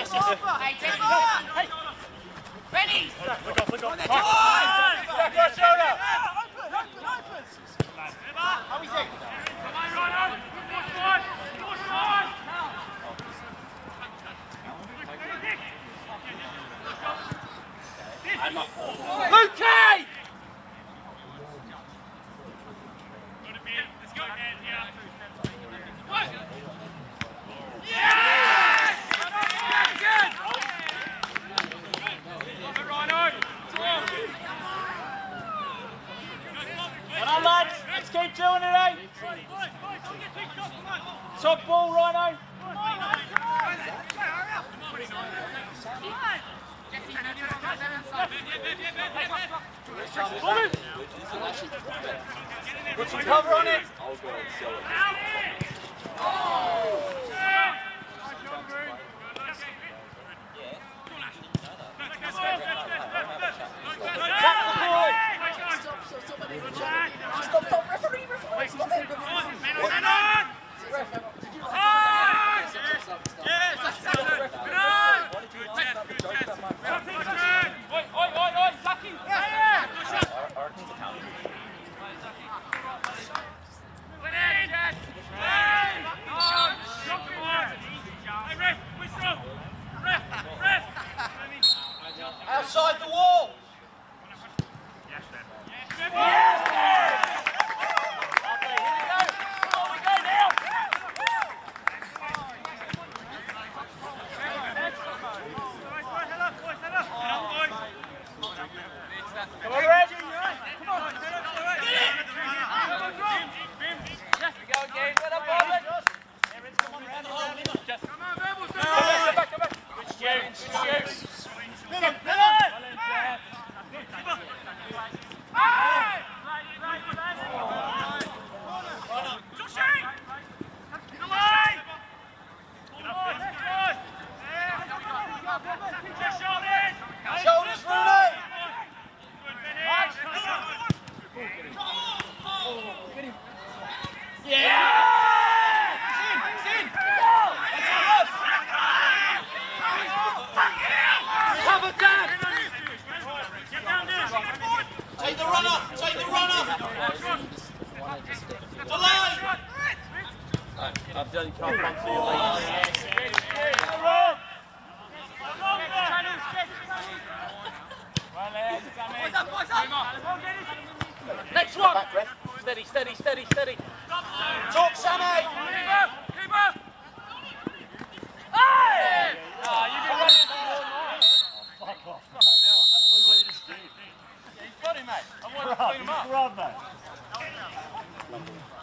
Ready! Look off. How is it? Luke! Well, lads, let's keep doing it, eh? Top ball, Rhino. Put some cover on it. Stop, referee, stop it. Outside the wall. I've done top one for you, next one! Steady. Talk, Sammy! Keep up! Hey! Oh, you did run into the wall. Fuck off, mate. He's got him, mate. I want to clean him up. Grub, mate.